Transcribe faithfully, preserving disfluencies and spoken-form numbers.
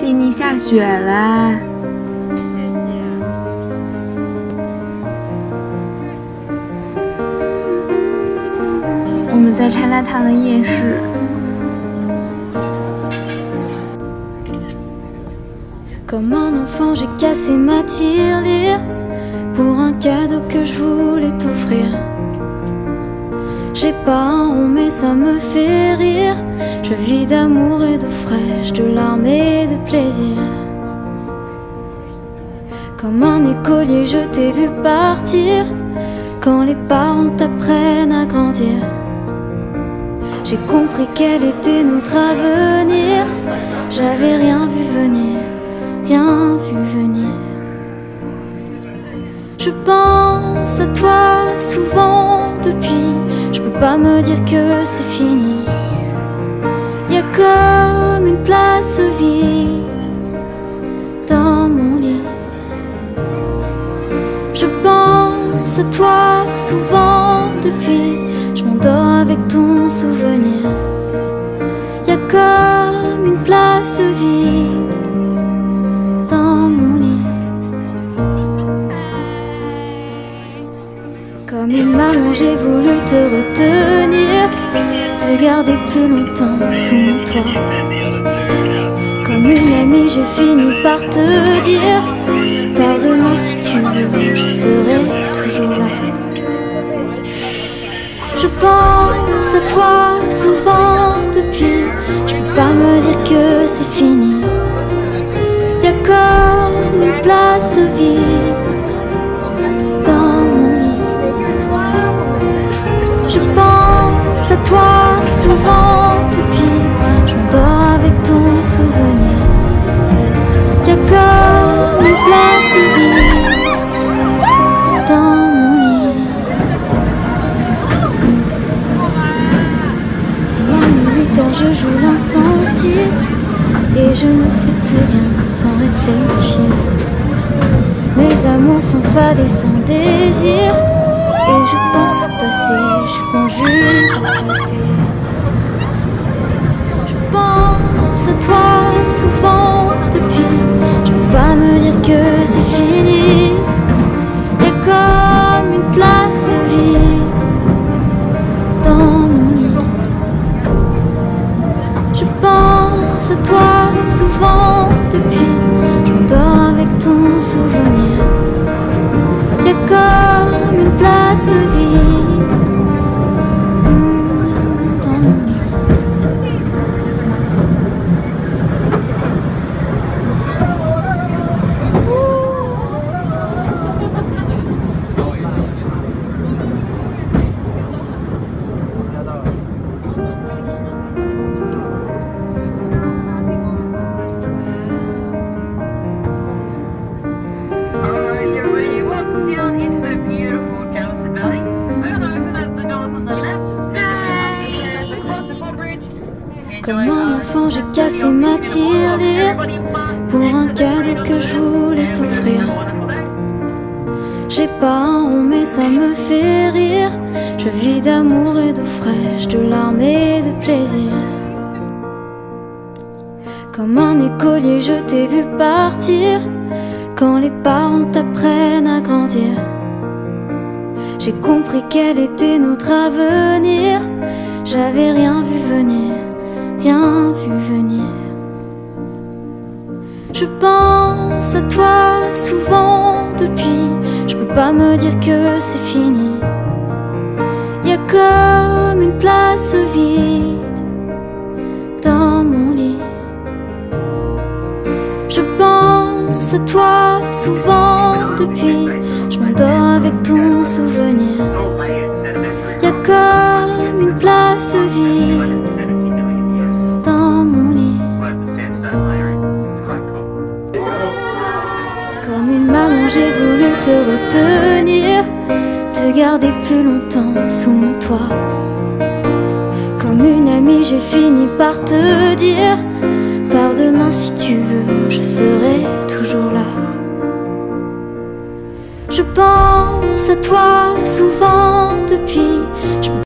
悉尼下雪了。我们在拆拉塔的夜市。 Comme un enfant, j'ai cassé ma tirelire pour un cadeau que je voulais t'offrir. J'ai pas un rond mais ça me fait rire. Je vis d'amour et d'eau fraîche, de larmes et de plaisir. Comme un écolier je t'ai vu partir quand les parents t'apprennent à grandir. J'ai compris quel était notre avenir. J'avais rien vu venir, rien vu venir. Je pense à toi souvent depuis. Je peux pas me dire que c'est fini. Y'a comme une place vide dans mon lit. Je pense à toi souvent depuis. Je m'endors avec ton souvenir. Y'a comme une place vide dans mon lit. Comme une maman j'ai voulu te retenir, te garder plus longtemps sous mon toit. Comme une amie j'ai fini par te dire, pardonne-moi si tu veux, je serai toujours là. Je pense à toi souvent depuis. Je peux pas me dire que c'est fini. Y'a comme une place vide dans mon lit. Je pense à toi souvent depuis. Je m'endors avec ton souvenir. Y'a comme une place vide dans mon lit. Huit heures je joue l'insensible et je ne fais plus rien sans réfléchir. Mes amours sont fades et sans désir, et je pense au passé, je conjugue au passé. Je pense à toi souvent depuis. Je peux pas me dire que c'est fini. Y'a comme une place vide dans mon lit. Je pense à toi souvent depuis. Je m'endors avec ton souvenir. Y'a comme une place vide mmh, dans mon lit. Comme un enfant j'ai cassé ma tirelire pour un cadeau que je voulais t'offrir. J'ai pas un rond mais ça me fait rire. Je vis d'amour et d'eau fraîche, de larmes et de plaisir. Comme un écolier je t'ai vu partir quand les parents t'apprennent à grandir. J'ai compris quel était notre avenir. J'avais rien vu venir, rien vu venir. Je pense à toi souvent depuis. Je peux pas me dire que c'est fini. Y'a comme une place vide dans mon lit. Je pense à toi souvent depuis. Je m'endors avec ton souvenir. Y'a comme une place vide dans mon lit. Comme une maman j'ai voulu te retenir, te garder plus longtemps sous mon toit. Comme une amie j'ai fini par te dire, pars demain si tu veux, je serai toujours là. Je pense à toi souvent depuis. Je